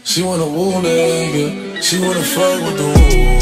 She wanna woo nigga, she wanna fuck with the woo.